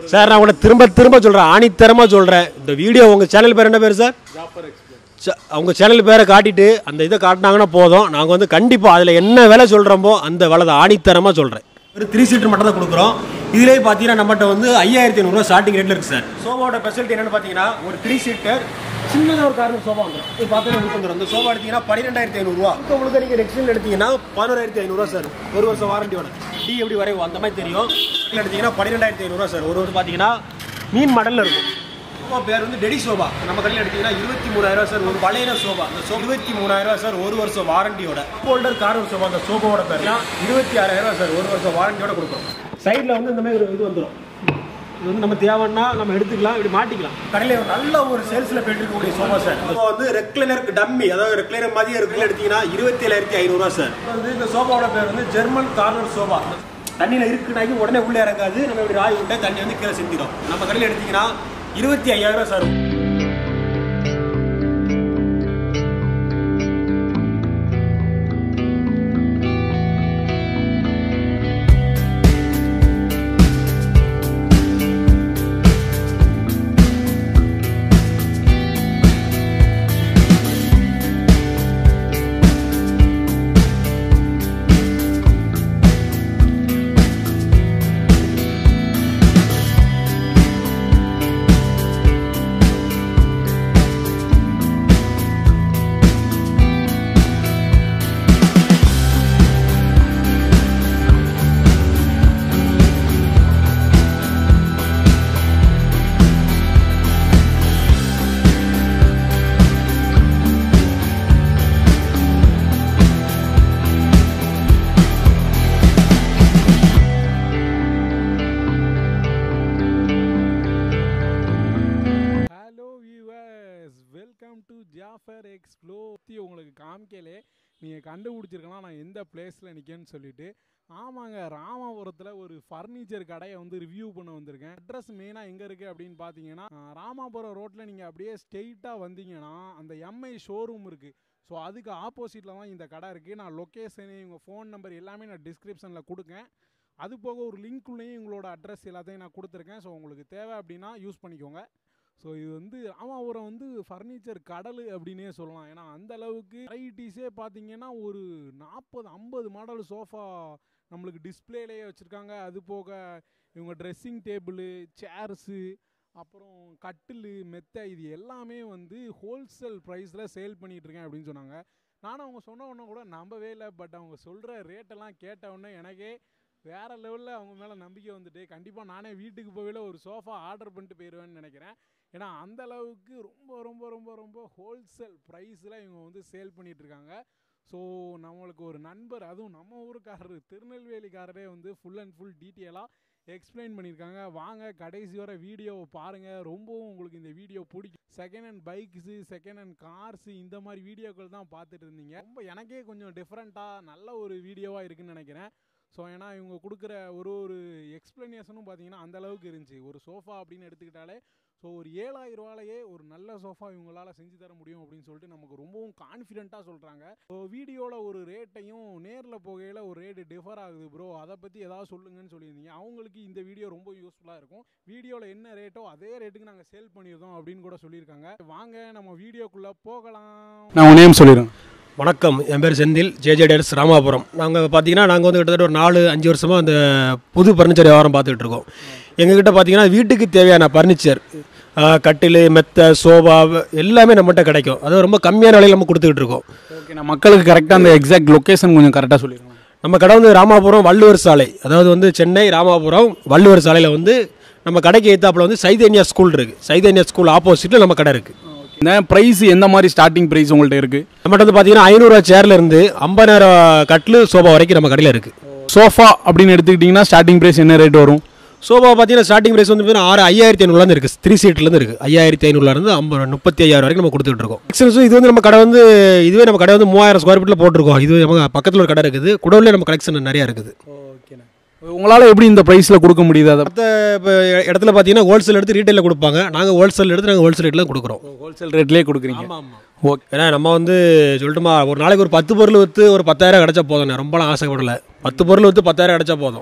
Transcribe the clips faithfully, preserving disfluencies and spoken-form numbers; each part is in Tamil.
சார் நான் உங்களை திரும்ப திரும்ப சொல்கிறேன், ஆணித்தரமாக சொல்கிறேன். இந்த வீடியோ உங்கள் சேனல் பேர் என்ன பேர் சார்? அவங்க சேனல் பேரை காட்டிட்டு அந்த இதை காட்டினாங்கன்னா போதும், நாங்கள் வந்து கண்டிப்பாக அதில் என்ன விலை சொல்கிறோமோ அந்த விலை தான் ஆணித்தரமாக சொல்கிறேன். ஒரு த்ரீ சீட்டர் மட்டும் தான் கொடுக்குறோம். இதிலே பார்த்தீங்கன்னா நம்மகிட்ட வந்து ஐயாயிரத்தி ஐநூறுரூவா ஸ்டார்டிங் ரேட்டில் இருக்குது சார். சோஃபாவோட ஸ்பெஷாலிட்டி என்னென்னு பார்த்தீங்கன்னா, ஒரு த்ரீ சீட்டர் சின்னதாக ஒரு கார்னர் சோஃபா வந்துடும். இது பார்த்தீங்கன்னா உங்களுக்கு வந்துடும். அந்த சோஃபா எடுத்தீங்கன்னா பன்னிரெண்டாயிரத்தி ஐநூறுரூவா. இப்போ உங்களுக்கு நீங்கள் நெக்ஸ்ட் எடுத்தீங்கன்னா பதினோராயிரத்தி ஐநூறுரூவா சார். ஒரு வருஷம் வாரண்டியோட டி எப்படி வரையும் அந்த மாதிரி தெரியும். எடுத்தீங்கன்னா பன்னிரெண்டாயிரத்தி ஐநூறுரூவா சார். ஒரு வருஷம் பார்த்தீங்கன்னா மீன் மாடலில் இருக்கும். சோஃபா பேர் வந்து டெடி சோஃபா. நம்ம கடையில் எடுத்தீங்கன்னா இருபத்தி மூணாயிரம் சார். ஒரு பழைய சோஃபா. அந்த சோ இருபத்தி மூணாயிரம் சார். ஒரு வருஷம் வாரண்டியோட. ஹோல்டர் கார்னர் சோஃபா அந்த சோஃபாவோட பேர்னா இருபத்தி ஆறாயிரம் சார். ஒரு வருஷம் வாரண்டியோட கொடுக்குறோம். சைடில் வந்து இந்த மாதிரி ஒரு இது வந்துடும். இது வந்து நம்ம தேவைன்னா நம்ம எடுத்துக்கலாம், இப்படி மாட்டிக்கலாம். கடையில் நல்ல ஒரு சேல்ஸில் போயிட்டு இருக்கக்கூடிய சோஃபா சார். இப்போ வந்து ரெக்லைனருக்கு டம்மி, அதாவது ரெக்லைனர் மாதிரி இருக்குன்னு எடுத்தீங்கன்னா இருபத்தி ஏழாயிரத்தி ஐநூறுரூவா சார். வந்து இந்த சோஃபாவோட பேர் வந்து ஜெர்மன் கார்னர் சோஃபா. தண்ணியில் இருக்குனாக்கி உடனே உள்ளே இறங்காது. நம்ம இப்படி ராய் விட்டா தண்ணி வந்து கீழே செஞ்சிடும். நம்ம கடையில் எடுத்தீங்கன்னா இருபத்தி ஐயாயிரம் சார். உங்களுக்கு காமிக்கலே நீங்கள் கண்டுபிடிச்சிருக்கலாம் நான் எந்த பிளேஸில் நிற்கேன்னு சொல்லிட்டு. ஆமாங்க, ராமாபுரத்தில் ஒரு ஃபர்னிச்சர் கடையை வந்து ரிவ்யூ பண்ண வந்திருக்கேன். அட்ரஸ் மெயினாக எங்கே இருக்குது அப்படின்னு பார்த்தீங்கன்னா, ராமாபுரம் ரோட்டில் நீங்கள் அப்படியே ஸ்ட்ரெயிட்டாக வந்தீங்கன்னா அந்த எம்ஐ ஷோரூம் இருக்குது. ஸோ அதுக்கு ஆப்போசிட்டில் தான் இந்த கடை இருக்குது. நான் லொக்கேஷனு, உங்கள் ஃபோன் நம்பர் எல்லாமே நான் டிஸ்கிரிப்ஷனில் கொடுக்கேன். அது போக ஒரு லிங்க்குள்ளேயும் உங்களோட அட்ரஸ் எல்லாத்தையும் நான் கொடுத்துருக்கேன். ஸோ உங்களுக்கு தேவை அப்படின்னா யூஸ் பண்ணிக்கோங்க. ஸோ இது வந்து ராமாபுரம் வந்து ஃபர்னிச்சர் கடல் அப்படின்னே சொல்லலாம். ஏன்னா அந்த அளவுக்கு வெரைட்டிஸே பார்த்தீங்கன்னா ஒரு நாற்பது ஐம்பது மாடல் சோஃபா நம்மளுக்கு டிஸ்பிளேலேயே வச்சுருக்காங்க. அது போக இவங்க ட்ரெஸ்ஸிங் டேபிள், சேர்ஸு, அப்புறம் கட்டில், மெத்தை, இது எல்லாமே வந்து ஹோல்சேல் ப்ரைஸில் சேல் பண்ணிகிட்ருக்கேன் அப்படின்னு சொன்னாங்க. நானும் அவங்க சொன்ன உடனே கூட நம்பவே இல்லை. பட் அவங்க சொல்கிற ரேட்டெல்லாம் கேட்ட உடனே எனக்கே வேறு லெவலில் அவங்க மேலே நம்பிக்கை வந்துட்டு கண்டிப்பாக நானே வீட்டுக்கு போகல ஒரு சோஃபா ஆர்டர் பண்ணிட்டு போயிடுவேன்னு நினைக்கிறேன். ஏன்னா அந்தளவுக்கு ரொம்ப ரொம்ப ரொம்ப ரொம்ப ஹோல்சேல் ப்ரைஸில் இவங்க வந்து சேல் பண்ணிகிட்ருக்காங்க. ஸோ நம்மளுக்கு ஒரு நண்பர், அதுவும் நம்ம ஊருக்காரரு திருநெல்வேலிக்காரரே வந்து ஃபுல் அண்ட் ஃபுல் டீட்டெயிலாக எக்ஸ்பிளைன் பண்ணியிருக்காங்க. வாங்க கடைசி வர வீடியோவை பாருங்கள். ரொம்பவும் உங்களுக்கு இந்த வீடியோ பிடிக்கும். Second hand bikes, second hand cars, இந்த மாதிரி வீடியோக்கள் தான் பார்த்துட்டு இருந்தீங்க. ரொம்ப எனக்கே கொஞ்சம் டிஃப்ரெண்ட்டாக நல்ல ஒரு வீடியோவாக இருக்குதுன்னு நினைக்கிறேன். ஸோ ஏன்னா இவங்க கொடுக்குற ஒரு ஒரு எக்ஸ்ப்ளனேஷனும் பார்த்தீங்கன்னா அந்தளவுக்கு இருந்துச்சு. ஒரு சோஃபா அப்படின்னு எடுத்துக்கிட்டாலே ஸோ ஒரு ஏழாயிரம் ரூபாயிலேயே ஒரு நல்ல சோஃபா இவங்களால் செஞ்சு தர முடியும் அப்படின்னு சொல்லிட்டு நமக்கு ரொம்பவும் கான்ஃபிடென்ட்டாக சொல்கிறாங்க. ஸோ வீடியோவில் ஒரு ரேட்டையும் நேரில் போகையில் ஒரு ரேட்டு டிஃபர் ஆகுது ப்ரோ, அதை பற்றி ஏதாவது சொல்லுங்கன்னு சொல்லியிருந்தீங்க. அவங்களுக்கு இந்த வீடியோ ரொம்ப யூஸ்ஃபுல்லாக இருக்கும். வீடியோவில் என்ன ரேட்டோ அதே ரேட்டுக்கு நாங்கள் சேல் பண்ணியிருந்தோம் அப்படின்னு கூட சொல்லியிருக்காங்க. வாங்க நம்ம வீடியோக்குள்ளே போகலாம். நான் உன் நேம் சொல்லிடுறேன். வணக்கம், என் பேர் செந்தில், ஜேஜேடர்ஸ் ராமாபுரம். நாங்கள் பார்த்தீங்கன்னா நாங்கள் வந்து கிட்டத்தட்ட ஒரு நாலு அஞ்சு வருஷமாக அந்த புது ஃபர்னிச்சர் வியாபாரம் பார்த்துக்கிட்டு இருக்கோம். எங்ககிட்ட பார்த்தீங்கன்னா வீட்டுக்கு தேவையான ஃபர்னிச்சர், கட்டில், மெத்தை, சோபா எல்லாமே நம்மகிட்ட கிடைக்கும். அது ரொம்ப கம்மியான விலையில் நம்ம கொடுத்துக்கிட்டு இருக்கோம். ஓகே, நான் மக்களுக்கு கரெக்டாக அந்த எக்ஸாக்ட் லொக்கேஷன் கொஞ்சம் கரெக்டாக சொல்லிடுவோம். நம்ம கடை வந்து ராமாபுரம் வள்ளுவர் சாலை, அதாவது வந்து சென்னை ராமாபுரம் வள்ளுவர் சாலையில் வந்து நம்ம கடைக்கு எத்தாப்பில் வந்து சைதன்யா ஸ்கூல் இருக்குது. சைதன்யா ஸ்கூல் ஆப்போசிட்டில் நம்ம கடை இருக்குது. இந்த ப்ரைஸ் எந்த மாதிரி ஸ்டார்டிங் ப்ரைஸ் உங்கள்கிட்ட இருக்குது? நம்மகிட்ட வந்து பார்த்தீங்கன்னா ஐநூறுரூவா சேர்லேருந்து ஐம்பதாயிரம் கட்டில் சோஃபா வரைக்கும் நம்ம கடையில் இருக்குது. சோஃபா அப்படின்னு எடுத்துக்கிட்டிங்கன்னா ஸ்டார்டிங் ப்ரைஸ் என்ன ரேட் வரும்? சோஃபா பார்த்தீங்கன்னா ஸ்டார்டிங் ப்ரைஸ் வந்து பார்த்தீங்கன்னா ஆறு ஐயாயிரத்தி ஐநூறுலேருந்து இருக்குது. த்ரீ சீட்லேருந்து இருக்குது. ஐயாயிரத்தி ஐநூறுலேருந்து ஐம்பது முப்பத்தி ஐயாயிரம் வரைக்கும் நம்ம கொடுத்துட்டு இருக்கோம். எக்ஸ்பென்ஸ் இது வந்து நம்ம கடை வந்து இதுவே நம்ம கடை வந்து மூவாயிரம் ஸ்கொயர் ஃபீட்டில் போட்டிருக்கோம். இது நம்ம பக்கத்தில் ஒரு கடை இருக்குது. குடவுலேயே நம்ம கலெக்ஷன் நிறையா இருக்குது. ஓகேண்ணா, உங்களால் எப்படி இந்த ப்ரைஸில் கொடுக்க முடியுது? அதை மற்ற இப்போ இடத்துல பார்த்தீங்கன்னா ஹோல்சேல் எடுத்து ரீட்டைலில் கொடுப்பாங்க. நாங்கள் ஹோல்சேல் எடுத்து நாங்கள் ஹோல்சேல் ரேட்டில் கொடுக்குறோம். ஹோல்சேல் ரேட்லேயே கொடுக்குறீங்க? ஆமாம் ஆமாம். ஓகே, ஏன்னா நம்ம வந்து சொல்லிட்டுமா ஒரு நாளைக்கு ஒரு பத்து பொருள் விற்று ஒரு பத்தாயிரம் கிடச்சா போதும். ரொம்பலாம் ஆசைப்படலை. பத்து பொருள் விற்று பத்தாயிரம் கிடச்சா போதும்.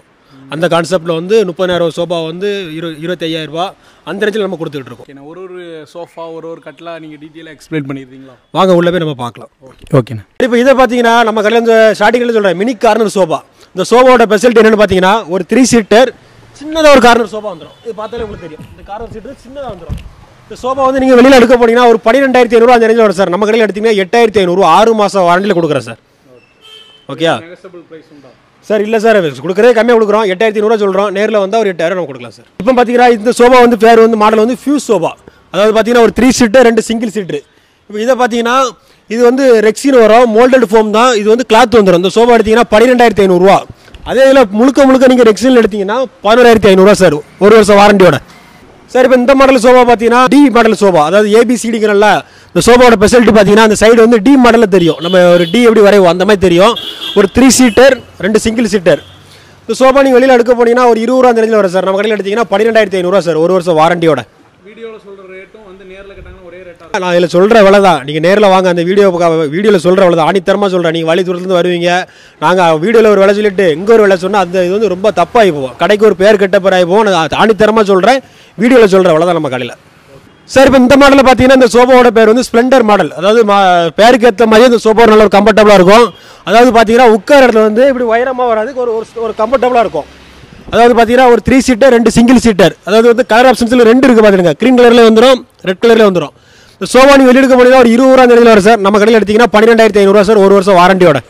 அந்த கான்செப்ட்டில் வந்து முப்பதாயிரம் சோஃபா வந்து இரு இருபத்தி ஐயாயிரம் ரூபா அந்த ரேஞ்சில் நம்ம கொடுத்துட்டு இருக்கோம். ஒரு ஒரு சோஃபா ஒரு ஒரு கட்டில் நீங்கள் டீட்டெயிலாக எக்ஸ்பிளைன் பண்ணிடுறீங்களா? வாங்க உள்ள போய் நம்ம பார்க்கலாம். ஓகே ஓகேண்ணா. இப்போ இதை பார்த்தீங்கன்னா நம்ம கடையில் இந்த ஸ்டார்டிங்கில் சொல்கிறேன் மினி கார்னர் சோஃபா. இந்த சோஃபாவோட ஸ்பெஷாலிட்டி என்னென்னு பார்த்தீங்கன்னா ஒரு த்ரீ சீட்டர் சின்னதாக ஒரு கார்னர் சோஃபா வந்துடும். இது பார்த்தாலே உங்களுக்கு தெரியும், இந்த கார்னர் சீட்டு சின்னதாக வந்துடும். இந்த சோஃபா வந்து நீங்கள் வெளியில் எடுக்க போனீங்கன்னா ஒரு பன்னிரெண்டாயிரத்தி ஐநூறுவா அந்த ரேஞ்சில் வரும் சார். நம்ம கடையில் எடுத்தீங்கன்னா எட்டாயிரத்தி ஐநூறுவா ஆறு மாதம் வாரண்டியில் கொடுக்குறேன் சார். Okay sir. இல்லை சார், கொடுக்குறதே கம்மியாக கொடுக்குறோம். எட்டாயிரத்தி ஐநூறுவா சொல்கிறோம். நேரில் வந்தால் ஒரு எட்டாயிரம் நம்ம கொடுக்கலாம் சார். இப்போ பார்த்தீங்கன்னா இந்த சோஃபா வந்து பேர் வந்து மாடல் வந்து ஃபியூஸ் சோஃபா. அதாவது பார்த்தீங்கன்னா ஒரு த்ரீ சீட்டு ரெண்டு சிங்கிள் சீட்டு. இப்போ இதை பார்த்தீங்கன்னா இது வந்து ரெக்ஸின் வரும், மோல்டட் ஃபோம் தான். இது வந்து கிளாத் வந்துடும். இந்த சோஃபா எடுத்தீங்கன்னா பன்னிரெண்டாயிரத்தி ஐநூறுரூவா. அதே இதில் முழுக்க முழுக்க நீங்கள் ரெக்ஸினில் எடுத்தீங்கன்னா பதினோராயிரத்தி ஐநூறுரூவா சார், ஒரு வருஷம் வாரண்டியோட. சார் இப்போ இந்த மாடல் சோஃபா பார்த்தீங்கன்னா டி மாடல் சோஃபா. அதாவது ஏபிசிடிங்கிறல்ல இந்த சோஃபாவோட ஸ்பெஷாலிட்டி பார்த்தீங்கன்னா அந்த சைடு வந்து டி மாடலில் தெரியும். நம்ம ஒரு டி எப்படி வரைவோம் அந்த மாதிரி தெரியும். ஒரு த்ரீ சீட்டர் ரெண்டு சிங்கிள் சீட்டர். இந்த சோஃபா நீங்கள் வெளியில் எடுக்க போனீங்கன்னா ஒரு இருபது ரூபா அந்த ரேஞ்சில் வரும் சார். நம்ம கடையில் எடுத்தீங்கன்னா பன்னிரெண்டாயிரத்தி ஐநூறுரூவா சார், ஒரு வருஷம் வாரண்டியோட. வீடியோவில் சொல்கிற ரேட்டும் வந்து நேரில் கேட்டாங்கன்னா ஒரே ரேட்டாக? நான் இதில் சொல்கிற விலை தான். நீங்கள் நேரில் வாங்க, அந்த வீடியோ வீடியோவில் சொல்கிற விலை தான். ஆணித்தரமாக சொல்கிறேன். நீங்கள் வழி தூரத்துலேருந்து வருவீங்க, நாங்கள் வீடியோவில் ஒரு விலை சொல்லிட்டு இங்கே ஒரு விலை சொன்னால் அந்த இது வந்து ரொம்ப தப்பாகி போவோம். கடைக்கு ஒரு பேர் கெட்ட பேர் ஆகி போவோம். நான் ஆணித்தரமாக சொல்கிறேன், வீடியோவில் சொல்கிற விலை தான் நம்ம கடையில். சார் இப்போ இந்த மாடலில் பார்த்தீங்கன்னா இந்த சோஃபாவோட பேர் வந்து ஸ்ப்ளெண்டர் மாடல். அதாவது பேருக்கு ஏற்ற மாதிரி இந்த சோஃபா நல்ல ஒரு கம்ஃபர்டபுளாக இருக்கும். அதாவது பார்த்தீங்கன்னா உட்கார இடத்துல வந்து இப்படி உயரமாக வராதுக்கு ஒரு ஒரு கம்ஃபர்டபுளாக இருக்கும். அதாவது பார்த்தீங்கன்னா ஒரு த்ரீ சீட்டர் ரெண்டு சிங்கிள் சீட்டர். அதாவது வந்து கலர் ஆப்ஷன்ஸில் ரெண்டு இருக்குது பார்த்துருங்க. க்ரீன் கலரில் வந்துடும், ரெட் கலரில் வந்துடும். இந்த சோஃபா நீங்கள் வெளியே எடுக்க போனீங்கன்னா ஒரு இருபது ரூபா அந்த இடத்துல வரும் சார். நம்ம கடையில் எடுத்தீங்கன்னா பன்னிரெண்டாயிரத்தி ஐநூறுவா சார், ஒரு வருஷம் வாரண்டியோட.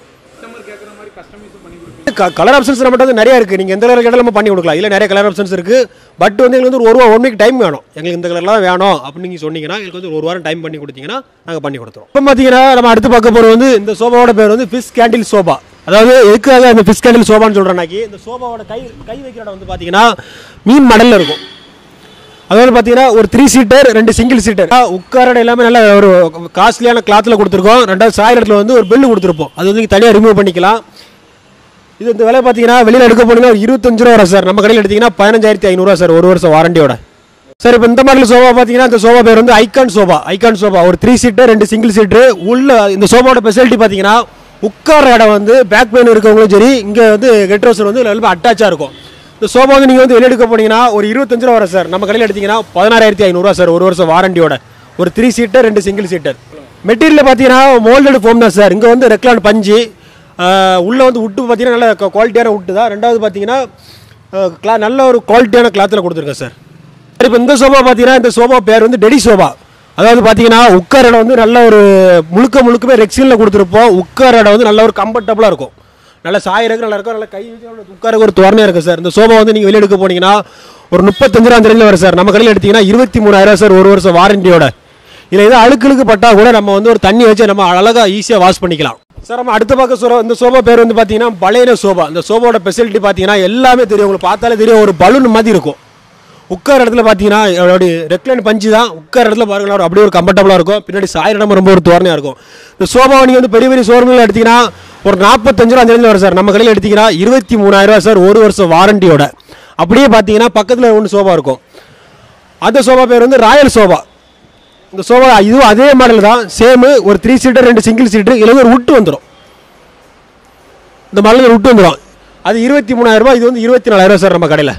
கலர் ஆப்ஷன்ஸ் நம்மகிட்ட வந்து நிறைய இருக்குது. நீங்கள் எந்த கலர் கேட்டாலும் நம்ம பண்ணி கொடுக்கலாம். இல்லை நிறைய கலர் ஆப்ஷன்ஸ் இருக்குது. பட் வந்து எங்களுக்கு வந்து ஒரு ஒன் வீக் டைம் வேணும். எங்களுக்கு இந்த கலர்லாம் வேணும் அப்படின்னு நீங்கள் சொன்னீங்கன்னா எங்களுக்கு வந்து ஒரு வாரம் டைம் பண்ணி கொடுத்தீங்கன்னா நாங்கள் பண்ணி கொடுத்துருவோம். இப்போ பார்த்தீங்கன்னா நம்ம அடுத்து பார்க்க போகிறது வந்து இந்த சோஃபாவோட பேர் வந்து ஃபிஷ் கேண்டில் சோஃபா. அதாவது எதுக்காக அந்த ஃபிஷ் கேண்டில் சோஃபான்னு சொல்கிறேன்னாக்கி இந்த சோஃபாவோட கை கை வைக்கிற இடம் வந்து பார்த்தீங்கன்னா மீன் மடலில் இருக்கும். அதாவது பார்த்தீங்கன்னா ஒரு த்ரீ சீட்டர் ரெண்டு சிங்கிள் சீட்டர். உட்கார எல்லாமே நல்ல ஒரு காஸ்ட்லியான கிளாத்தில் கொடுத்துருக்கோம். ரெண்டாவது சாயல் இடத்துல வந்து ஒரு பெல்லு கொடுத்துருப்போம். அது வந்து தனியாக ரிமூவ் பண்ணிக்கலாம். இது இந்த விலை பார்த்தீங்கன்னா வெளியில் எடுக்க போனீங்கன்னா ஒரு இருபத்தஞ்சு ரூபா வரும் சார். நம்ம கடையில் எடுத்தீங்கன்னா பதினஞ்சாயிரத்தி ஐநூறுவா சார், ஒரு வருஷம் வாரண்டியோட. சார் இப்போ இந்த மாடல் சோஃபா பார்த்தீங்கன்னா இந்த சோஃபா பேர் வந்து ஐகான் சோஃபா. ஐகான் சோஃபா ஒரு த்ரீ சீட்டர் ரெண்டு சிங்கிள் சீட்டர். உள்ள இந்த சோஃபாவோட ஸ்பெஷாலிட்டி பார்த்தீங்கன்னா உட்கார இடம் வந்து பேக் பெயின் இருக்கவங்களும் சரி, இங்கே வந்து கெட் ரோசர் வந்து ரொம்ப அட்டாச்சாக இருக்கும். இந்த சோஃபா வந்து நீங்கள் வந்து வெளியே எடுக்க போனீங்கன்னா ஒரு இருபத்தஞ்சு ரூபா வரும் சார். நம்ம கடையில் எடுத்தீங்கன்னா பதினாறாயிரத்தி ஐநூறுவா சார், ஒரு வருஷம் வாரண்டியோட. ஒரு த்ரீ சீட்டர் ரெண்டு சிங்கிள் சீட்டர். மெட்டீரியல் பார்த்தீங்கன்னா மோல்டட் ஃபோம் தான் சார். இங்கே வந்து ரெக்லான் பஞ்சு, உள்ளே வந்து உட்டு பார்த்தீங்கன்னா நல்ல குவாலிட்டியான உட்டு தான். ரெண்டாவது பார்த்தீங்கன்னா கிளா நல்ல ஒரு குவாலிட்டியான கிளாத்தில் கொடுத்துருக்கேன் சார். இப்போ இந்த சோஃபா பார்த்தீங்கன்னா இந்த சோஃபா பேர் வந்து டெடி சோஃபா. அதாவது பார்த்தீங்கன்னா உட்கார இடம் வந்து நல்ல ஒரு முழுக்க முழுக்கமே ரெக்ஸினில் கொடுத்துருப்போம். உட்கார இடம் வந்து நல்ல ஒரு கம்ஃபர்டபுளாக இருக்கும். நல்ல சாயிருக்கு நல்லா இருக்கும். நல்ல கை உட்கார ஒரு தோரணையாக இருக்குது சார். இந்த சோஃபா வந்து நீங்கள் வெளியே எடுக்க போனீங்கன்னா ஒரு முப்பத்தஞ்சு ரூபா ரேஞ்சில் வரும் சார். நம்ம கடையில் எடுத்தீங்கன்னா இருபத்தி மூணாயிரம் சார், ஒரு வருஷம் வாரண்டியோட. இதில் எதாவது அழுக்கு பட்டால் கூட நம்ம வந்து ஒரு தண்ணி வச்சு நம்ம அழகாக ஈஸியாக வாஷ் பண்ணிக்கலாம் சார். நம்ம அடுத்த பார்க்க சொல்கிறோம் இந்த சோஃபா பேர் வந்து பார்த்தீங்கன்னா பலேனோ சோஃபா. இந்த சோஃபாவோட ஸ்பெஷாலிட்டி பார்த்தீங்கன்னா எல்லாமே தெரியும் உங்களுக்கு, பார்த்தாலே தெரியும். ஒரு பலூன் மாதிரி இருக்கும். உட்கார இடத்துல பார்த்தீங்கன்னா அப்படி ரெக்லைன் பஞ்சு தான். உட்கார இடத்துல பாருங்களா அப்படியே ஒரு கம்ஃபர்டபுளாக இருக்கும். பின்னாடி சாயிரம் ரொம்ப ஒரு தோரணையாக இருக்கும். இந்த சோஃபாவை நீங்கள் வந்து பெரிய பெரிய ஷோரூமில் எடுத்தீங்கன்னா ஒரு நாற்பத்தஞ்சு ரூபா அந்த இடத்துல வரும் சார். நம்ம கடையில் எடுத்தீங்கன்னா இருபத்தி மூணாயிரம் ரூபா சார், ஒரு வருஷம் வாரண்டியோட. அப்படியே பார்த்தீங்கன்னா பக்கத்தில் ஒன்று சோஃபா இருக்கும். அந்த சோஃபா பேர் வந்து ராயல் சோஃபா. இந்த சோஃபா இதுவும் அதே மாடல் தான், சேமு. ஒரு த்ரீ சீட்டர் ரெண்டு சிங்கிள் சீட்டர். இதில் வந்து ஒரு உட்டு வந்துடும். இந்த மாடலில் உட்டு வந்துடும். அது இருபத்தி மூணாயிரம் ரூபாய். இது வந்து இருபத்தி நாலாயிரம் ரூபா சார் நம்ம கடையில்.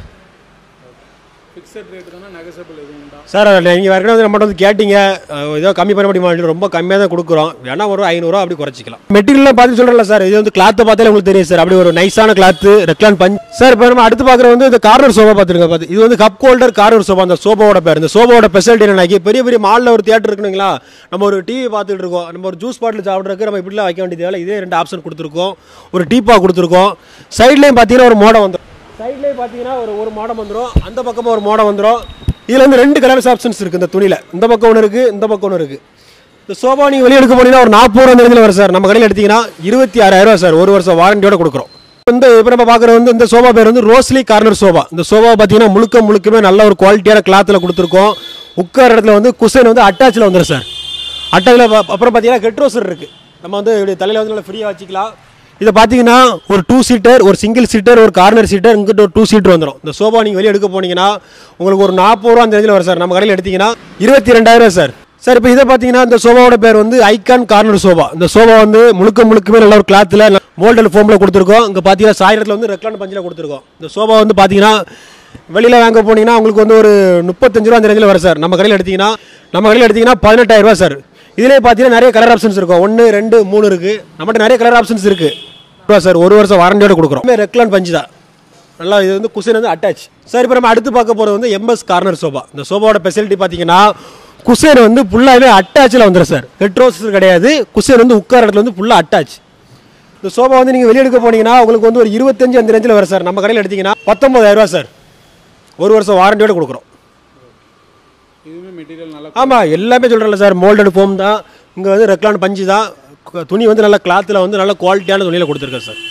சார் நீங்கள் வேறு வந்து நம்மகிட்ட வந்து கேட்டிங்க ஏதோ கம்மி பண்ண முடியுமா? ரொம்ப கம்மியாக தான் கொடுக்குறோம். வேணா ஒரு ஐநூறுரூவா அப்படி குறைச்சிக்கலாம். மெட்டீரியல்லாம் பார்த்து சொல்கிறேன் சார். இது வந்து கிளாத்தை பார்த்தாலே உங்களுக்கு தெரியும் சார். அப்படி ஒரு நைஸான கிளாத்து ரெக்லான் பஞ்ச் சார். இப்போ நம்ம அடுத்து பார்க்குறது வந்து இந்த கார்னர் சோஃபா பார்த்துருங்க. பார்த்து இது வந்து கப் ஹோல்டர் கார்னர் சோஃபா. அந்த சோஃபாவோட பேர். இந்த சோஃபாவோட ஸ்பெஷாலிட்டி என்னன்னாக்கி பெரிய பெரிய மாலில் ஒரு தியேட்டர் இருக்குங்களா, நம்ம ஒரு டிவி பார்த்துட்டு இருக்கோம், நம்ம ஒரு ஜூஸ் பாட்டில் சாப்பிட்றதுக்கு நம்ம இப்படிலாம் வைக்க வேண்டியது. இதே ரெண்டு ஆப்ஷன் கொடுத்துருக்கோம். ஒரு டீப்பா கொடுத்துருக்கோம். சைட்லேயும் பார்த்தீங்கன்னா ஒரு மோடம் வந்துடும். சைட்லேயும் பார்த்தீங்கன்னா ஒரு ஒரு மோடம் வந்துடும். அந்த பக்கமாக ஒரு மோடம் வந்துடும். இதில் வந்து ரெண்டு கலர்ஸ் ஆப்ஷன்ஸ் இருக்குது இந்த துணியில். இந்த பக்கம் ஒன்று இருக்குது, இந்த பக்கம் ஒன்று இருக்குது. இந்த சோஃபா நீங்கள் வெளியே எடுக்க போனீங்கன்னா ஒரு நாற்பது ரூபா நேரத்தில் வரும் சார். நம்ம கடையில் எடுத்தீங்கன்னா இருபத்தி ஆறாயிரம் ரூபா சார், ஒரு வருஷம் வாரண்டியோட கொடுக்குறோம். இந்த இப்போ நம்ம பார்க்குறது வந்து இந்த சோஃபா பேர் வந்து ரோஸ்லி கார்னர் சோஃபா. இந்த சோஃபா பார்த்தீங்கன்னா முழுக்க முழுக்கமே நல்ல ஒரு குவாலிட்டியான கிளாத்தில் கொடுத்துருக்கோம். உட்கார இடத்துல வந்து குஷன் வந்து அட்டாச்சில் வந்துடும் சார். அட்டாச்சில் அப்புறம் பார்த்தீங்கன்னா கெட் ரோசர் இருக்குது. நம்ம வந்து இப்படி தலையில் வந்து நல்லா ஃப்ரீயாக வச்சுக்கலாம். இதை பார்த்தீங்கன்னா ஒரு டூ சீட்டர், ஒரு சிங்கிள் சீட்டர், ஒரு கார்னர் சீட்டர், இங்கிட்ட ஒரு டூ சீட்டர் வந்துடும். இந்த சோஃபா நீங்கள் வெளியே எடுக்க போனீங்கன்னா உங்களுக்கு ஒரு நாற்பது ரூபா அந்த ரேஞ்சில் வரும் சார். நம்ம கடையில் எடுத்தீங்கன்னா இருபத்தி ரெண்டாயிரம் சார். சார் இப்போ இதை பார்த்தீங்கன்னா இந்த சோபாவோட பேர் வந்து ஐகான் கார்னர் சோபா. இந்த சோபா வந்து முழுக்க முழுக்கமே நல்ல ஒரு கிளாத்தில் மோல்டல் ஃபோமில் கொடுத்துருக்கோம். இங்கே பார்த்தீங்கன்னா சாயிரத்தில் வந்து ரெக்லான் பஞ்சில் கொடுத்துருக்கோம். இந்த சோபா வந்து பார்த்தீங்கன்னா வெளியில் வாங்க போனீங்கன்னா உங்களுக்கு வந்து ஒரு முப்பத்தஞ்சு ரூபா அந்த ரேஞ்சில் வரும் சார். நம்ம கடையில் எடுத்திங்கன்னா நம்ம கடையில் எடுத்திங்கன்னா பதினெட்டாயிரம் ரூபா சார். இதிலே பார்த்தீங்கன்னா நிறைய கலர் ஆப்ஷன்ஸ் இருக்கும். ஒன்று ரெண்டு மூணு இருக்குது. நம்மகிட்ட நிறைய கலர் ஆப்ஷன்ஸ் இருக்குது சார். ஒரு வருஷம் வாரண்டியோட கொடுக்குறோம். ரெக்லான் பஞ்சு தான். நல்லா இது வந்து குஷன் வந்து அட்டாச் சார். இப்போ நம்ம அடுத்து பார்க்க போகிறது வந்து எம்எஸ் கார்னர் சோபா. இந்த சோபாவோட ஸ்பெஷாலிட்டி பார்த்தீங்கன்னா குஷன் வந்து ஃபுல்லாகவே அட்டாச்சில் வந்துடும் சார். ஹெட்ரோஸ் கிடையாது. குஷன் வந்து உட்கார இடத்துல வந்து ஃபுல்லாக அட்டாச். இந்த சோபா வந்து நீங்கள் வெளியே எடுக்க போனீங்கன்னா உங்களுக்கு வந்து ஒரு இருபத்தஞ்சு அந்த ரேஞ்சில் வரும் சார். நம்ம கடையில் எடுத்திங்கன்னா பத்தொம்பதாயிரம் ரூபா சார். ஒரு வருஷம் வாரண்டியோட கொடுக்குறோம். இதுவுமே மெட்டீரியல் நல்லா ஆமாம் எல்லாமே சொல்கிறேன்ல சார். மோல்டட் ஃபோம் தான். இங்கே வந்து ரெக்லான் பஞ்சு தான். துணி வந்து நல்ல கிளாத்தில் வந்து நல்ல குவாலிட்டியான துணியில் கொடுத்துருக்கேன் சார்.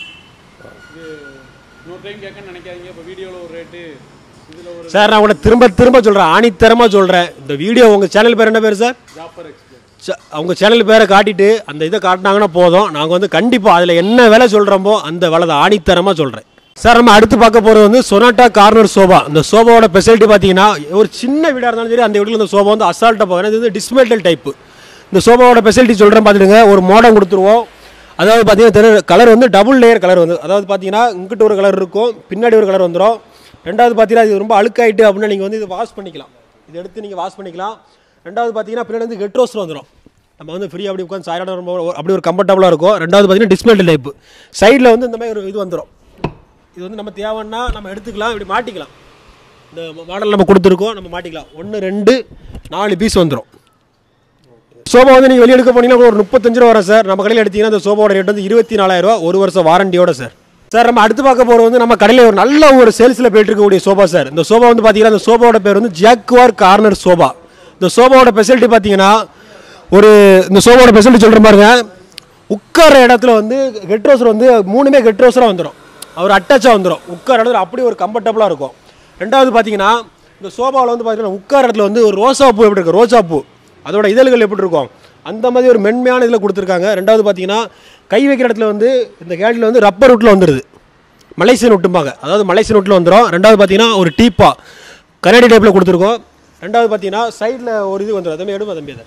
இன்னொரு டைம் கேட்க நினைக்காதீங்க. இப்போ வீடியோவில் ஒரு ரேட்டு சார் நான் உங்களை திரும்ப திரும்ப சொல்கிறேன், ஆணித்தரமாக சொல்கிறேன். இந்த வீடியோ உங்கள் சேனல் பேர் என்ன பேர் சார்? ஜாப்பர் எக்ஸ்பிளைன். அவங்க சேனல் பேரை காட்டிட்டு அந்த இதை காட்டினாங்கன்னா போதும். நாங்கள் வந்து கண்டிப்பாக அதில் என்ன விலை சொல்கிறோமோ அந்த விலை தான் ஆணித்தரமாக சொல்கிறேன் சார். நம்ம அடுத்து பார்க்க போகிறது வந்து சொனாட்டா கார்னர் சோபா. இந்த சோபாவோட ஸ்பெஷாலிட்டி பார்த்தீங்கன்னா ஒரு சின்ன வீடாக இருந்தாலும் சரி அந்த வீட்டில் இந்த சோபா வந்து அசால்ட்டாக போகும். இது வந்து டிஸ்மெண்டல் டைப்பு. இந்த சோபாவோட ஸ்பெஷாலிட்டி சொல்கிறேன் பார்த்துடுங்க. ஒரு மாடல் கொடுத்துருவோம். அதாவது பார்த்தீங்கன்னா கலர் வந்து டபுள் லேயர் கலர் வந்து, அதாவது பார்த்தீங்கன்னா இங்கிட்ட ஒரு கலர் இருக்கும், பின்னாடி ஒரு கலர் வந்துடும். ரெண்டாவது பார்த்தீங்கன்னா இது ரொம்ப அழுக்காயிட்டு அப்படின்னா நீங்கள் வந்து இது வாஷ் பண்ணிக்கலாம். இதை எடுத்து நீங்கள் வாஷ் பண்ணிக்கலாம். ரெண்டாவது பார்த்தீங்கன்னா பின்னாடி வந்து கெட் ரோஸ்ட் வந்துடும். நம்ம வந்து ஃப்ரீ அப்படி உட்காந்து சாயலாக ரொம்ப அப்படி ஒரு கம்ஃபர்டபுளாக இருக்கும். ரெண்டாவது பார்த்தீங்கன்னா டிஸ்மெண்டல் டைப்பு. சைடில் வந்து இந்த மாதிரி ஒரு இது வந்துடும். இது வந்து நம்ம தேவைன்னா நம்ம எடுத்துக்கலாம், இப்படி மாட்டிக்கலாம். இந்த மாடல் நம்ம கொடுத்துருக்கோம், நம்ம மாட்டிக்கலாம். ஒன்று ரெண்டு நாலு பீஸ் வந்துடும். சோபா வந்து நீங்கள் வெளியே எடுக்க போனீங்கன்னா ஒரு முப்பத்தஞ்சு ரூபா வரும் சார். நம்ம கடையில் எடுத்தீங்கன்னா இந்த சோபாவோட ரேட் வந்து இருபத்தி நாலாயிரம் ரூபா ஒரு வருஷம் வாரண்டியோட சார். சார் நம்ம அடுத்து பார்க்க போகிறது வந்து நம்ம கடையில் ஒரு நல்ல ஒரு சேல்ஸில் போயிட்டு இருக்கக்கூடிய சோபா சார். இந்த சோபா வந்து பார்த்தீங்கன்னா இந்த சோபாவோட பேர் வந்து ஜாக்வார் கார்னர் சோபா. இந்த சோபாவோட ஸ்பெஷாலிட்டி பார்த்தீங்கன்னா ஒரு இந்த சோபாவோட ஸ்பெஷாலிட்டி சொல்கிற பாருங்க. உட்கார இடத்துல வந்து கெட் ரோசர் வந்து மூணுமே கெட் ரோசராக வந்துடும். அவர் அட்டாச்சாக வந்துடும். உட்கார இடத்துல அப்படி ஒரு கம்ஃபர்டபுளாக இருக்கும். ரெண்டாவது பார்த்தீங்கன்னா இந்த சோபாவில் வந்து பார்த்தீங்கன்னா உட்கார இடத்துல வந்து ஒரு ரோசா பூ எப்படி இருக்கும், ரோஜா பூ அதோட இதழ்கள் எப்படி இருக்கும் அந்த மாதிரி ஒரு மென்மையான இதில் கொடுத்துருக்காங்க. ரெண்டாவது பார்த்தீங்கன்னா கை வைக்கிற இடத்துல வந்து இந்த கேண்டில் வந்து ரப்பர் உட்டில் வந்துடுது. மலேசியன் உட்டும்பாங்க, அதாவது மலேசியன் உட்டில் வந்துடும். ரெண்டாவது பார்த்தீங்கன்னா ஒரு டீப்பா கனடி டைப்பில் கொடுத்துருக்கோம். ரெண்டாவது பார்த்தீங்கன்னா சைடில் ஒரு இது வந்துடும். தம்பி எடுமா தம்பி அதை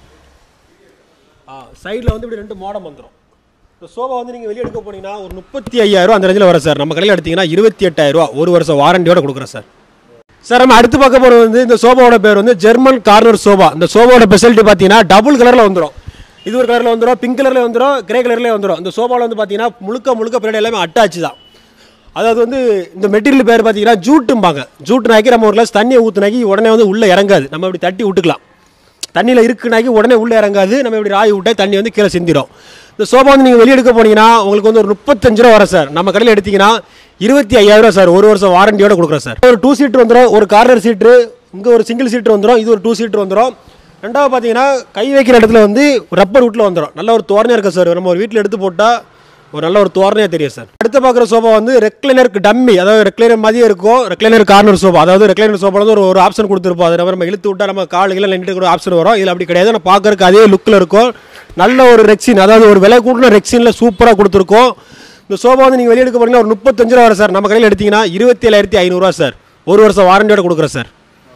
ஆ சைடில் வந்து இப்படி ரெண்டு மாடம் வந்துடும். இந்த சோபா வந்து நீங்கள் வெளியே எடுக்க போனீங்கன்னா ஒரு முப்பத்தி ஐயாயிரம் அந்த ரேஞ்சில் வரும் சார். நம்ம கடையில் எடுத்தீங்கன்னா இருபத்தி எட்டாயிரம் ரூபா ஒரு வருஷம் வாரண்டியோட கொடுக்குறேன் சார். சார் நம்ம அடுத்து பார்க்க போகிறது வந்து இந்த சோபாவோட பேர் வந்து ஜெர்மன் கார்னர் சோபா. இந்த சோபாவோட ஸ்பெஷாலிட்டி பார்த்தீங்கன்னா டபுள் கலரில் வந்துடும். இது ஒரு கலரில் வந்துடும், பிங்க் கலரில் வந்துடும், கிரே கலர்லேயே வந்துடும். இந்த சோபாவில் வந்து பார்த்தீங்கன்னா முழுக்க முழுக்க பின்னாடி எல்லாமே அட்டாச்சு தான். அதாவது வந்து இந்த மெட்டீரியல் பேர் பார்த்தீங்கன்னா ஜூட்டும்பாங்க. ஜூட்டுனாக்கி நம்ம ஒரு கிளாஸ் தண்ணியை ஊற்றுனாக்கி உடனே வந்து உள்ளே இறங்காது. நம்ம இப்படி தட்டி விட்டுக்கலாம். தண்ணியில் இருக்குனாக்கி உடனே உள்ளே இறங்காது. நம்ம இப்படி ராய் விட்டால் தண்ணி வந்து கீழே சிந்திடும். இந்த சோபா வந்து நீங்கள் வெளியே எடுக்க போனீங்கன்னா உங்களுக்கு வந்து ஒரு முப்பத்தஞ்சு ரூபா வரும் சார். நம்ம கடையில் எடுத்தீங்கன்னா இருபத்தி ஐயாயிரம் ரூபா சார். ஒரு வருஷம் வாரண்டியோட கொடுக்குறேன் சார். ஒரு டூ சீட்ரு வந்துடும், ஒரு கார்னர் சீட்ரு, இங்கே ஒரு சிங்கிள் சீட்ரு வந்துடும், இது ஒரு டூ சீட்ரு வந்துடும். ரெண்டாவது பார்த்தீங்கன்னா கை வைக்கிற இடத்துல வந்து ரப்பர் வீட்டில் வந்துடும். நல்ல ஒரு தோரணையாக இருக்கும் சார். நம்ம ஒரு வீட்டில் எடுத்து போட்டால் ஒரு நல்ல ஒரு தோரணையாக தெரியும் சார். அடுத்து பார்க்குற சோபா வந்து ரெக்லைனருக்கு டம்மி, அதாவது ரெக்லைனர் மாதிரியே இருக்கும். ரெக்லைனர் கார்னர் சோபா, அதாவது ரெக்லைனர் சோபா வந்து ஒரு ஒரு ஆப்ஷன் கொடுத்துருப்போம். அதை நம்ம இழுத்து விட்டால் நம்ம காலுகளை நின்று ஒரு ஆப்ஷன் வரும். இதில் அப்படி கிடையாது. நம்ம பார்க்கறதுக்கு அதே லுக்கில் இருக்கும். நல்ல ஒரு ரெக்ஸின், அதாவது ஒரு விலை கூட்டின ரெக்ஸினில் சூப்பராக கொடுத்துருக்கோம். இந்த சோபா வந்து நீங்கள் வெளியே எடுக்க போனீங்கன்னா ஒரு முப்பத்தஞ்சு ரூபா வரும் சார். நம்ம கடையில் எடுத்தீங்கன்னா இருபத்தி ஏழாயிரத்தி ஐநூறுரூவா சார். ஒரு வருஷம் வாரண்டியோட கொடுக்குறேன் சார்.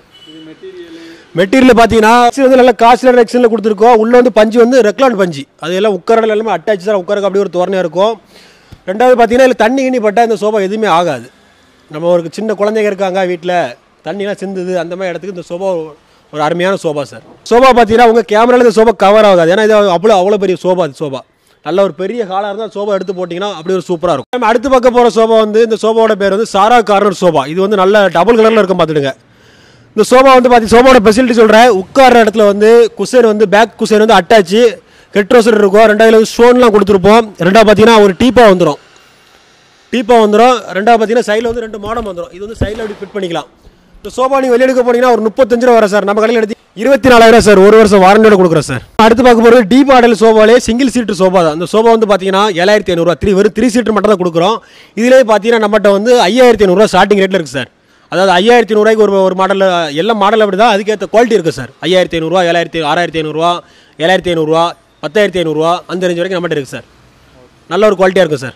மெட்டீரியல் பார்த்தீங்கன்னா வந்து நல்ல காஸ்ட்லியான ரெக்ஸனில் கொடுத்துருக்கோம். உள்ளே வந்து பஞ்சு வந்து ரெக்லான் பஞ்சு, அது எல்லாம் உட்கார எல்லாமே அட்டாச் தான். உட்காரக்கு அப்படி ஒரு தோரணையாக இருக்கும். ரெண்டாவது பார்த்தீங்கன்னா இல்லை தண்ணி கிண்ணி பட்டால் இந்த சோபா எதுவுமே ஆகாது. நம்ம ஒரு சின்ன குழந்தைங்க இருக்காங்க வீட்டில், தண்ணிலாம் சிந்துது, அந்த மாதிரி இடத்துக்கு இந்த சோபா ஒரு அருமையான சோபா சார். சோபா பார்த்தீங்கன்னா உங்கள் கேமராவில் இந்த சோபா கவர் ஆகாது. ஏன்னா இது அவ்வளோ அவ்வளோ பெரிய சோபா. அது சோபா நல்ல ஒரு பெரிய ஹாலாக இருந்தால் சோபா எடுத்து போட்டிங்கன்னா அப்படி ஒரு சூப்பராக இருக்கும். நம்ம அடுத்து பார்க்க போகிற சோபா வந்து இந்த சோபாவோட பேர் வந்து சாரா கார்னர் சோபா. இது வந்து நல்ல டபுள் கலரில் இருக்கும் பார்த்துடுங்க. இந்த சோபா வந்து பார்த்தி சோபாவோட ஃபெசிலிட்டி சொல்கிறேன். உட்கார இடத்துல வந்து குஷன் வந்து பேக் குஷன் வந்து அட்டாச்சு ஹெட்ரோசர் இருக்கும். ரெண்டாவது வந்து ஸ்டோன்லாம் கொடுத்துருப்போம். ரெண்டாவது பார்த்தீங்கன்னா ஒரு டீப்பா வந்துடும் டீப்பா வந்துடும் ரெண்டாவது பார்த்தீங்கன்னா சைடில் வந்து ரெண்டு மாடம் வந்துடும். இது வந்து சைடில் அப்படி ஃபிட் பண்ணிக்கலாம். இந்த சோபா நீங்கள் வெளியே எடுக்க போனீங்கன்னா ஒரு முப்பத்தஞ்சு ரூபா வரும் சார். நம்ம கடையில் எடுத்து இருபத்தி நாலாயிரம் சார். ஒரு வருஷம் வாரண்டியோட கொடுக்குறேன் சார். அடுத்து பார்க்க போகிறது டி மாடல் சோபாலே சிங்கிள் சீட்டு சோபா தான். இந்த சோபா வந்து பார்த்தீங்கன்னா ஏழாயிரத்தி ஐநூறுரூவா த்ரீ வெறும் த்ரீ சீட்டர் மட்டும் தான் கொடுக்குறோம். இதிலே பார்த்தீங்கன்னா நம்மகிட்ட வந்து ஐயாயிரத்தி ஐநூறுரூவா ஸ்டார்டிங் ரேட்டில் இருக்குது சார். அதாவது ஐயாயிரத்தி நூறுரூவாய்க்கு ஒரு ஒரு மாடலில் எல்லா மாடல் அப்படி தான், அதுக்கேற்ற குவாலிட்டி இருக்குது சார். ஐயாயிரத்தி ஐநூறுரூவா ஏழாயிரத்தி ஆறாயிரத்தி ஐநூறுரூவா ஏழாயிரத்தி ஐநூறுரூவா பத்தாயிரத்தி ஐநூறுரூவா அந்த ரேஞ்ச் வரைக்கும் நம்மகிட்ட இருக்குது சார். நல்ல ஒரு குவாலிட்டியாக இருக்குது சார்.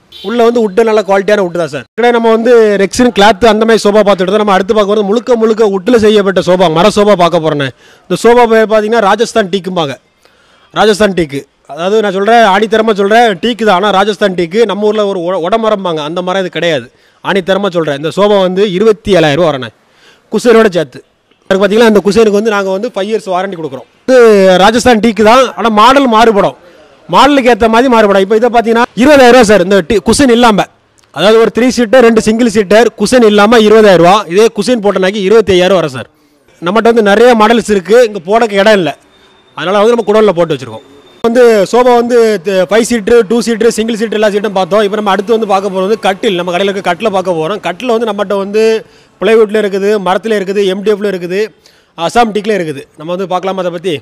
உள்ள வந்து உட்டு நல்ல குவாலிட்டியான உட்டு தான் சார். ఇక్కడ நம்ம வந்து ரெக்ஸின் கிளாத் அந்த மாதிரி சோபா பார்த்துட்டு நம்ம அடுத்து பார்க்க போகிறது முழுக்க முழுக்க உட்டில் செய்யப்பட்ட சோபா, மர சோபா பார்க்க போகிறேன். இந்த சோபா பார்த்தீங்கன்னா ராஜஸ்தான் டீக்கும்பாங்க. ராஜஸ்தான் டீக்கு, அதாவது நான் சொல்கிறேன் ஆணித்தரமாக சொல்கிறேன் டீக்கு தான், ஆனால் ராஜஸ்தான் டீக்கு நம்ம ஊரில் ஒரு உடமரம்பாங்க, அந்த மரம் இது கிடையாது. ஆணித்தரமாக சொல்கிறேன். இந்த சோபா வந்து இருபத்தி ஏழாயிரம் ரூபா வரேன் குசேனோட சேர்த்து. எனக்கு பார்த்தீங்கன்னா இந்த குசேனுக்கு வந்து நாங்கள் வந்து ஃபைவ் இயர்ஸ் வாரண்டி கொடுக்குறோம். இது ராஜஸ்தான் டீக்கு தான், ஆனால் மாடல் மாறுபடும், மாடலுக்கு ஏற்ற மாதிரி மாறுபடும். இப்போ இதை பார்த்தீங்கன்னா இருபதாயிரம் ரூபா சார். இந்த டி குஷன் இல்லாமல், அதாவது ஒரு த்ரீ சீட்டர் ரெண்டு சிங்கிள் சீட்டர் குஷன் இல்லாமல் இருபதாயிரம் ரூபா. இதே குஷன் போட்டனாக்கி இருபத்தி ஐயாயிரம் வரும் சார். நம்மகிட்ட வந்து நிறைய மாடல்ஸ் இருக்குது, இங்கே போடக்கு இடம் இல்லை, அதனால் வந்து நம்ம குடோனில் போட்டு வச்சுருக்கோம். வந்து சோபா வந்து five seater two seater single seater எல்லா சீட்டும் பார்த்தோம். இப்போ நம்ம அடுத்து வந்து பார்க்க போகிறது வந்து கட்டில். நம்ம கடையில் இருக்க கட்டில் பார்க்க போகிறோம். கட்டில் வந்து நம்மகிட்ட வந்து பிளைவுட்டில் இருக்குது, மரத்தில் இருக்குது, எம்டிஎஃப்ல இருக்குது, அசாம் டீக்கில் இருக்குது. நம்ம வந்து பார்க்கலாமா அதை பற்றி?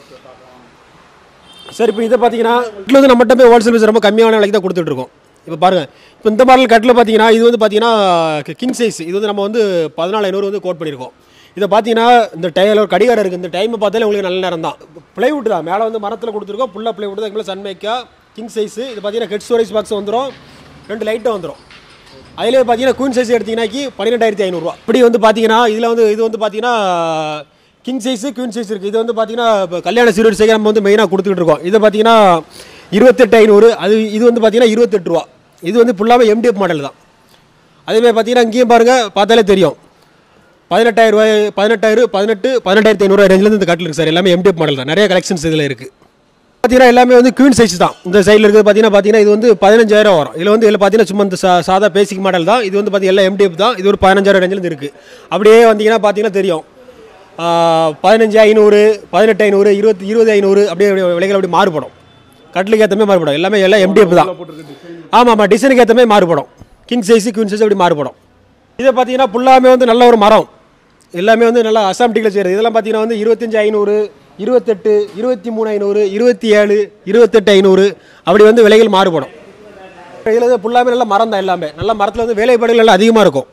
சார் இப்போ இதை பார்த்தீங்கன்னா கட்டில் வந்து நம்மகிட்ட போய் ஹோல்சேல் பீஸ் ரொம்ப கம்மியான விலைக்கு தான் கொடுத்துட்ருக்கோம். இப்போ பாருங்கள், இப்போ இந்த மாடல் கட்டில் பார்த்தீங்கன்னா இது வந்து பார்த்தீங்கன்னா கிங் சைஸ். இது வந்து நம்ம வந்து பதினாலு ஐநூறு வந்து கோட் பண்ணியிருக்கோம். இதை பார்த்தீங்கன்னா இந்த டைமில் ஒரு கடிகாரம் இருக்குது, இந்த டைமை பார்த்தாலே உங்களுக்கு நல்ல நேரம் தான். பிளைவுட் தான், மேலே வந்து மரத்தில் கொடுத்துருக்கோம், ஃபுல்லாக பிளைவுட் தான். எங்களை சன்மேக்கா கிங் சைஸு. இது பார்த்தீங்கன்னா ஹெட் ஸ்டோரேஜ் பாக்ஸ் வந்துடும், ரெண்டு லைட்டாக வந்துடும். அதிலே பார்த்தீங்கன்னா குயின் சைஸ் எடுத்திங்கன்னாக்கி பன்னிரெண்டாயிரத்தி ஐநூறுரூவா. இப்படி வந்து பார்த்தீங்கன்னா இதில் வந்து இது வந்து பார்த்தீங்கன்னா கிங் சைஸு குயின் சைஸ் இருக்குது. இது வந்து பார்த்தீங்கன்னா இப்போ கல்யாண சீரியல் செய்ய நம்ம வந்து மெயினாக கொடுத்துக்கிட்டு இருக்கோம். இதை பார்த்தீங்கன்னா இருபத்தெட்டு ஐநூறு. அது இது வந்து பார்த்தீங்கன்னா இருபத்தெட்டு ரூபா. இது வந்து ஃபுல்லாகவே எம்டிஎஃப் மாடல் தான். அதேமாதிரி பார்த்தீங்கன்னா இங்கேயும் பாருங்கள், பார்த்தாலே தெரியும், பதினெட்டாயிரம் ரூபாய் பதினெட்டாயிரம் பதினெட்டு பதினெட்டாயிரத்தி ஐநூறுரூவா ரேஞ்சிலேருந்து இந்த கட்டில் இருக்குது சார். எல்லாமே எம்டிஎஃப் மாடல் தான். நிறைய கலெக்ஷன்ஸ் இதில் இருக்குது. பார்த்தீங்கன்னா எல்லாமே வந்து குயின் சைஸ் தான். இந்த சைடில் இருக்குது பார்த்தீங்கன்னா பார்த்தீங்கன்னா இது வந்து பதினஞ்சாயிரம் வரும். இதில் வந்து இதில் பார்த்தீங்கன்னா சும்மா இந்த சா சாதா பேசிக் மாடல் தான். இது வந்து பார்த்தீங்கன்னா எல்லாம் எம்டிஎஃப் தான். இது ஒரு பதினஞ்சாயிரம் ரேஞ்சிலேருந்து இருக்குது. அப்படியே வந்தீங்கன்னா பார்த்தீங்கன்னா தெரியும், பதினஞ்சு ஐநூறு பதினெட்டு ஐநூறு இருபத்தி இருபது ஐநூறு அப்படியே விலைகள் அப்படி மாறுபடும். கட்டிலுக்கு ஏற்ற மாதிரி மாறுபடும். எல்லாமே எல்லாம் எம்டிஎஃப் தான். ஆமாம் ஆமாம், டிசைனுக்கு ஏற்ற மாதிரி மாறுபடும். கிங் சைஸு குயின் சைஸ் அப்படி மாறுபடும். இதை பார்த்தீங்கன்னா ஃபுல்லாமே வந்து நல்ல ஒரு மரம், எல்லாமே வந்து நல்லா அசாம் டீக்கில் செய்கிறது. இதெல்லாம் பார்த்தீங்கன்னா வந்து இருபத்தஞ்சி ஐநூறு இருபத்தெட்டு இருபத்தி மூணு ஐநூறு இருபத்தி ஏழு இருபத்தெட்டு ஐநூறு அப்படி வந்து விலைகள் மாறுபடும். இதில் வந்து ஃபுல்லாமே நல்ல மரம் தான். எல்லாமே நல்ல மரத்தில் வந்து வேலைப்பாடுகள் எல்லாம் அதிகமாக இருக்கும்.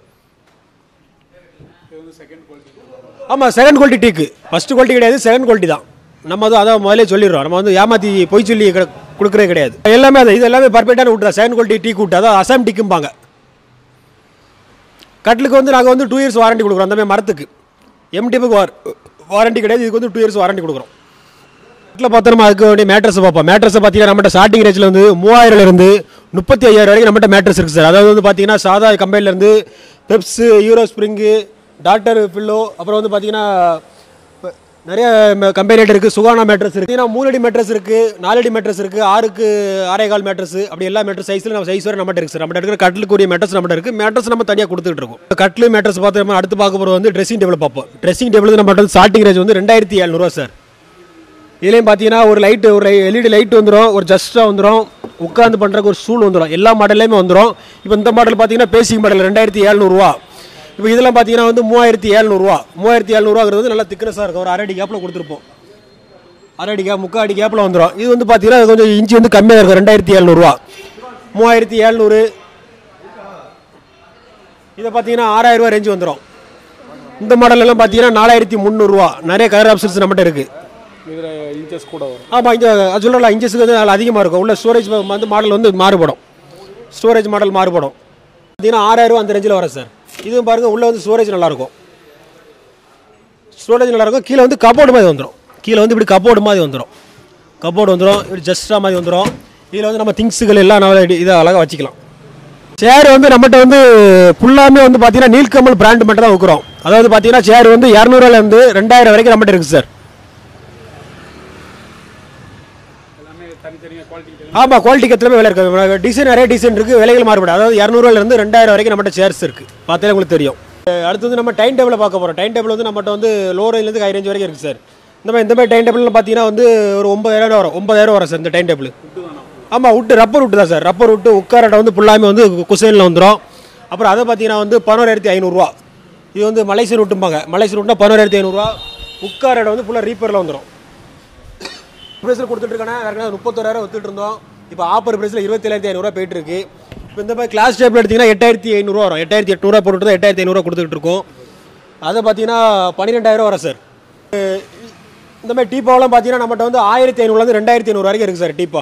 ஆமாம், செகண்ட் குவாலிட்டி டீக்கு. ஃபஸ்ட்டு குவாலிட்டி கிடையாது, செகண்ட் குவாலிட்டி தான். நம்ம வந்து அதான் முதலே சொல்லிடுறோம், நம்ம வந்து ஏமாற்றி பொய் சொல்லி கொடுக்குறே கிடையாது. எல்லாமே அது இது எல்லாமே பர்ஃபெக்டான விட்டு தான், செகண்ட் குவாலிட்டி டீ கூட்டு, அதான் அசாம் டீக்கும்பாங்க. கட்டிலுக்கு வந்து நாங்கள் வந்து டூ இயர்ஸ் வாரண்டி கொடுக்குறோம். அந்த மாதிரி மரத்துக்கு எம்டிஎஃப்க்கு வார் வாரண்டி கிடையாது, இதுக்கு வந்து டூ இயர்ஸ் வாரண்டி கொடுக்குறோம். கட்டில் பார்த்தோம். அதுக்கு வேண்டிய மேட்ரஸ் பார்ப்போம். மேட்ரஸை பார்த்தீங்கன்னா நம்மகிட்ட ஸ்டார்டிங் ரேஞ்சில் வந்து மூவாயிரம்லேருந்து முப்பத்தி ஐயாயிரம் வரைக்கும் நம்மகிட்ட மேட்ரஸ் இருக்குது சார். அதாவது வந்து பார்த்தீங்கன்னா சாதா கம்பெனிலேருந்து Peps, Euro spring, doctor pillow, அப்புறம் வந்து பார்த்தீங்கன்னா நிறைய கம்பெனிட் இருக்குது. சுகானா மேட்ரஸ் இருக்குது, பார்த்தீங்கன்னா மூணு அடி மேட்ரஸ் இருக்குது, நாலு அடி மேட்ரஸ் இருக்குது, ஆறுக்கு ஆறே கால் மேட்ரஸ், அப்படி எல்லா மேட்ரஸ் சைஸில் நம்ம சைஸ் வரை நம்மகிட்ட இருக்குது சார். நம்மகிட்ட இருக்கிற கட்டிலுக்குரிய மேட்ரஸ் நம்மகிட்ட இருக்குது. மேட்ரஸ் நம்ம தனியாக கொடுத்துட்டு இருக்கோம். கட்டில் மேட்ரஸ் பார்த்து நம்ம அடுத்து பார்க்க போகிறது வந்து ட்ரெஸ்ஸிங் டேபிள் பார்ப்போம். ட்ரெஸ்ஸிங் டேபிள் நம்மகிட்ட வந்து ஸ்டார்டிங் ரேஞ்ச் வந்து ரெண்டாயிரத்தி எழுநூறுவா சார். இதுலேயும் பார்த்தீங்கன்னா ஒரு லைட்டு, ஒரு எல்இடி லைட் வந்துடும், ஒரு ஜஸ்ட்டாக வந்துடும், உட்காந்து பண்ணுறக்கு ஒரு ஸ்டூல் வந்துடும், எல்லா மாடல்லையுமே வந்துடும். இப்போ இந்த மாடல் பார்த்தீங்கன்னா பேசிக் மாடல் ரெண்டாயிரத்தி எழுநூறுவா. இப்போ இதெல்லாம் பார்த்தீங்கன்னா வந்து மூவாயிரத்தி எழுநூறுவா. மூவாயிரத்தி எழுநூறுவாங்கிறது வந்து நல்லா திக்னஸாக இருக்கும். ஒரு அரடி கேப்பில் கொடுத்துருப்போம். அரடி கேப் முக்கால் அடி கேப்பில் வந்துடும். இது வந்து பார்த்தீங்கன்னா கொஞ்சம் இன்ச்சு வந்து கம்மியாக இருக்கும். ரெண்டாயிரத்தி எழுநூறுவா மூவாயிரத்தி எழுநூறு. இதை பார்த்தீங்கன்னா ஆறாயிரரூவா ரேஞ்சு வந்துடும். இந்த மாடலெல்லாம் பார்த்தீங்கன்னா நாலாயிரத்தி முந்நூறுரூவா. நிறைய கலர் ஆப்ஷன்ஸ் நம்மகிட்ட இருக்குது. இதில் இன்ச்சஸ் கூட வரும். ஆமாம், இங்கே அது சொல்லலாம், இன்ச்சஸுக்கு வந்து நல்லா அதிகமாக இருக்கும். உள்ள ஸ்டோரேஜ் வந்து மாடல் வந்து மாறுபடும். ஸ்டோரேஜ் மாடல் மாறுபடும். பார்த்தீங்கன்னா ஆறாயிரரூவா அந்த ரேஞ்சில் வரும் சார். இதுவும் பாருங்கள், உள்ளே வந்து ஸ்டோரேஜ் நல்லாயிருக்கும். ஸ்டோரேஜ் நல்லாயிருக்கும். கீழே வந்து கபோர்டு மாதிரி வந்துடும். கீழே வந்து இப்படி கபோர்டு மாதிரி வந்துடும். கபோர்டு வந்துடும், இப்படி ஜஸ்ட்டாக மாதிரி வந்துடும். இதில் வந்து நம்ம திங்ஸுகள் எல்லாம் நம்ம இதை அழகாக வச்சுக்கலாம். சேர் வந்து நம்மகிட்ட வந்து ஃபுல்லாமே வந்து பார்த்தீங்கன்னா நீல்கமல் பிராண்ட் மட்டும் தான் வைக்கிறோம். அதாவது பார்த்தீங்கன்னா சேர் வந்து இரநூறுவாலேருந்து ரெண்டாயிரம் வரைக்கும் நம்மகிட்ட இருக்குது சார். ஆமாம், குவாலிட்டிக்கு எத்தனை விலை இருக்குது. டிசைன் நிறைய டிசைன் இருக்குது, விலைகள் மாறுபடும். அதாவது இரநூறுவாலேருந்து ரெண்டாயிரம் வரைக்கும் நம்மகிட்ட சேர்ஸ் இருக்குது. பார்த்தாலே உங்களுக்கு தெரியும். அடுத்து வந்து நம்ம டைம் டேபிளை பார்க்க போகிறோம். டைம் டேபிள் வந்து நம்மகிட்ட வந்து லோ ரேஞ்சிலேருந்து ஹை ரேஞ்ச் வரைக்கும் இருக்குது சார். இந்த மாதிரி இந்த மாதிரி டைம் டேபிள்லாம் பார்த்தீங்கன்னா வந்து ஒரு ஒன்பதாயிரம் வரும். ஒன்பதாயிரம் வரும் சார் இந்த டைம் டேபிள். ஆமாம், விட்டு ரப்பர் விட்டு தான் சார். ரப்பர் விட்டு உட்காரட்டை வந்து ஃபுல்லாமே வந்து குசைனில் வந்துடும். அப்புறம் அதை பார்த்தீங்கன்னா வந்து பதினோராயிரத்தி ஐநூறுரூவா. இது வந்து மலேசியன் விட்டும்பாங்க. மலேசியன் விட்டுனா பதினோராயிரத்தி ஐநூறுரூவா. உட்காரட்டை வந்து ஃபுல்லாக ரீப்பரில் வந்துடும். ப்ரைஸில் கொடுத்துட்ருக்கானே வேறு முப்பத்தோராயிரம் வித்துட்டு இருந்தோம். இப்போ ஆஃபர் ப்ரைஸில் இருபத்தி ஏழாயிரத்தி ஐநூறுரூவா போயிட்டு இருக்கு. இப்போ இந்த மாதிரி கிளாஸ் டேபிள் எடுத்திங்கன்னா எட்டாயிரத்தி ஐநூறுரூவா வரும். எட்டாயிரத்தி எட்நூறுவா போட்டுட்டு தான் எட்டாயிரத்தி ஐநூறுரூவா கொடுத்துட்டு இருக்கோம். அதை பார்த்தீங்கன்னா பன்னிரெண்டாயிரம் வரும் சார். இந்த மாதிரி டீப்பாவெல்லாம் பார்த்தீங்கன்னா நம்மகிட்ட வந்து ஆயிரத்தி ஐநூறுலேருந்து ரெண்டாயிரத்தி ஐநூறு வரைக்கும் இருக்குது சார். டீப்பா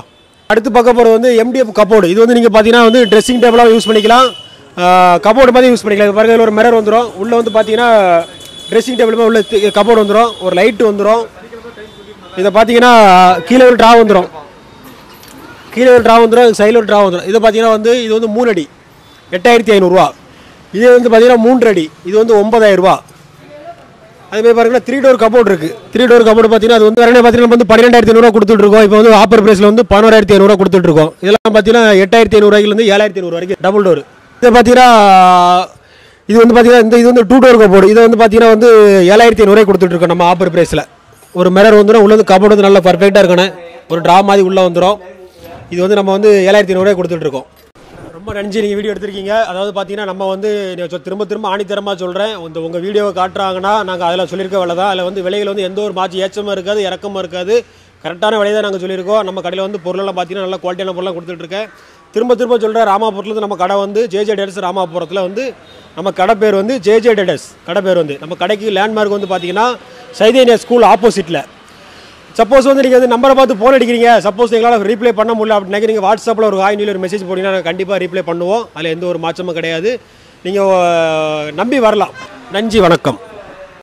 அடுத்து பார்க்க போகிறது வந்து எம்டிஎஃப் கபோர்டு. இது வந்து நீங்கள் பார்த்தீங்கன்னா வந்து ட்ரெஸ்ஸிங் டேபிளாக யூஸ் பண்ணிக்கலாம், கபோர்டு மாதிரி யூஸ் பண்ணிக்கலாம். பாருங்க இதில் ஒரு மிரர் வந்துடும், உள்ளே வந்து பார்த்தீங்கன்னா ட்ரெஸ்ஸிங் டேபிள் உள்ள கபோர்டு வந்துடும், ஒரு லைட்டு வந்துடும். இதை பார்த்தீங்கன்னா கீழே ஒரு ட்ரா வந்துடும், கீழே ஒரு ட்ரா வந்துடும், சைடில் ஒரு ட்ரா வந்துடும். இதை பார்த்தீங்கன்னா வந்து இது வந்து மூணு அடி எட்டாயிரத்தி ஐநூறுரூவா. இது வந்து பார்த்தீங்கன்னா மூன்று அடி, இது வந்து ஒன்பதாயிரரூபா. அதுமாதிரி பார்த்தீங்கன்னா த்ரீ டோர் கபோர்டு இருக்குது. த்ரீ டோர் கபோர்டு பார்த்தீங்கன்னா அது வந்து வேறு பார்த்தீங்கன்னா வந்து பன்னிரெண்டாயிரத்தி ஐநூறுரூவா கொடுத்துட்ருக்கோம். இப்போ வந்து ஆஃபர் ப்ரைஸில் வந்து பதினோராயிரத்தி ஐநூறுரூவா கொடுத்துட்ருக்கோம். இதெல்லாம் பார்த்தீங்கன்னா எட்டாயிரத்தி ஐநூறுரூவாயிலேருந்து ஏழாயிரத்தி ஐநூறு வரைக்கும் டபுள் டோர். இதை பார்த்தீங்கன்னா இது வந்து பார்த்தீங்கன்னா இந்த இது வந்து டூ டோர் கபோர்டு. இதை வந்து பார்த்தீங்கன்னா வந்து ஏழாயிரத்தி ஐநூறுரூவாய் கொடுத்துட்ருக்கோம் நம்ம ஆஃபர் ப்ரைஸில். ஒரு மிரர் வந்துடும், உள்ள வந்து கபோர்டு வந்து நல்லா பர்ஃபெக்டாக இருக்கணும், ஒரு ட்ரா மாதிரி உள்ளே வந்துடும். இது வந்து நம்ம வந்து ஏழாயிரத்தி ஐநூறுரூவாய் கொடுத்துட்ருக்கோம். ரொம்ப நன்றி நீங்கள் வீடியோ எடுத்திருக்கீங்க. அதாவது பார்த்தீங்கன்னா நம்ம வந்து திரும்ப திரும்ப ஆணித்தரமாக சொல்கிறேன், இந்த உங்கள் வீடியோவை காட்டுறாங்கன்னா நாங்கள் அதில் சொல்லியிருக்க விலை தான். அதில் வந்து விலைகள் வந்து எந்த ஒரு மாற்றி ஏற்றமாக இருக்காது, இறக்கமாக இருக்காது, கரெக்டான விலை தான் நாங்கள் சொல்லியிருக்கோம். நம்ம கடையில் வந்து பொருளெல்லாம் பார்த்தீங்கன்னா நல்லா குவாலிட்டியான பொருளாக கொடுத்துட்ருக்கேன். திரும்ப திரும்ப சொல்கிறேன், ராமாபுரத்தில் நம்ம கடை வந்து ஜேஜே டெடர்ஸ். ராமாபுரத்தில் வந்து நம்ம கடை பேர் வந்து ஜேஜே டெடர்ஸ். கடை பேர் வந்து நம்ம கடைக்கு லேண்ட்மார்க் வந்து பார்த்தீங்கன்னா சைதன்யா ஸ்கூல் ஆப்போசிட்டில். சப்போஸ் வந்து நீங்கள் வந்து நம்பரை பார்த்து ஃபோன் அடிக்கிறீங்க, சப்போஸ் எங்களால் ரீப்ளை பண்ண முடியல அப்படின்னா நீங்கள் வாட்ஸ்அப்பில் ஒரு ஹாய் நீல ஒரு மெசேஜ் போட்டிங்கன்னா நாங்கள் கண்டிப்பாக ரீப்ளை பண்ணுவோம். அதில் எந்த ஒரு மாற்றமும் கிடையாது, நீங்கள் நம்பி வரலாம். நன்றி, வணக்கம்.